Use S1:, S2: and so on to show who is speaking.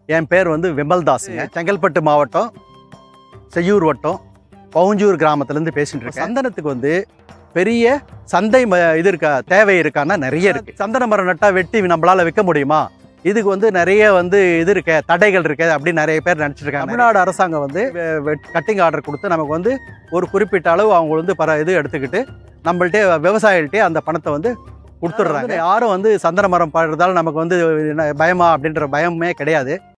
S1: என் பேர் வந்து விமல்தாஸுங்க. செங்கல்பட்டு மாவட்டம் செய்யூர் வட்டம் பவுஞ்சூர் கிராமத்துலேருந்து பேசிட்டு இருக்கேன். சந்தனத்துக்கு வந்து பெரிய சந்தை இது இருக்கா, தேவை இருக்கான்னா நிறைய இருக்கு. சந்தன மரம் நட்டா வெட்டி நம்மளால விற்க முடியுமா? இதுக்கு வந்து நிறைய வந்து இது இருக்க தடைகள் இருக்கு அப்படின்னு நிறைய பேர் நினச்சிருக்காங்க. தமிழ்நாடு அரசாங்கம் வந்து கட்டிங் ஆர்டர் கொடுத்து நமக்கு வந்து ஒரு குறிப்பிட்ட அளவு அவங்க வந்து இது எடுத்துக்கிட்டு நம்மள்ட்டே விவசாயிகள்ட்டே அந்த பணத்தை வந்து கொடுத்துட்றாங்க. யாரும் வந்து சந்தன மரம் பாடுறதால நமக்கு வந்து பயமா அப்படின்ற பயமே கிடையாது.